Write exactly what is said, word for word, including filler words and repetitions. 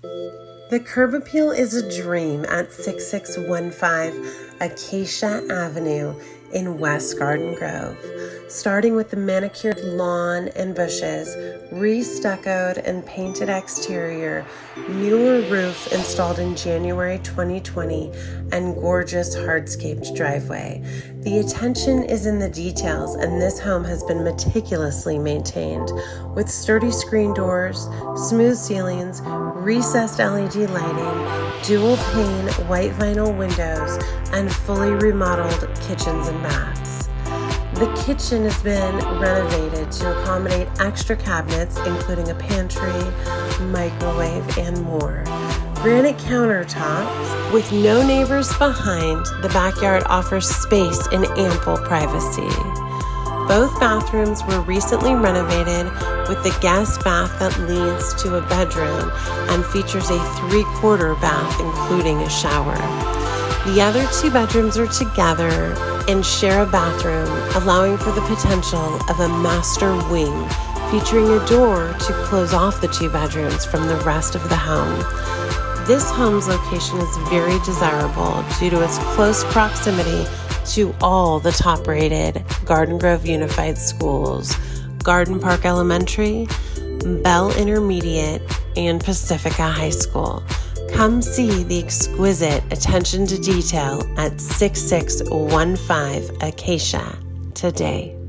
The curb appeal is a dream at six six one five Acacia Avenue in West Garden Grove. Starting with the manicured lawn and bushes, re-stuccoed and painted exterior, newer roof installed in January twenty twenty, and gorgeous hardscaped driveway. The attention is in the details, and this home has been meticulously maintained with sturdy screen doors, smooth ceilings, recessed L E D lighting, dual pane white vinyl windows, and fully remodeled kitchens and baths. The kitchen has been renovated to accommodate extra cabinets, including a pantry, microwave, and more. Granite countertops with no neighbors behind, the backyard offers space and ample privacy. Both bathrooms were recently renovated with the guest bath that leads to a bedroom and features a three-quarter bath, including a shower. The other two bedrooms are together and share a bathroom, allowing for the potential of a master wing featuring a door to close off the two bedrooms from the rest of the home. This home's location is very desirable due to its close proximity to all the top-rated Garden Grove Unified Schools, Garden Park Elementary, Bell Intermediate, and Pacifica High School. Come see the exquisite attention to detail at six six one five Acacia today.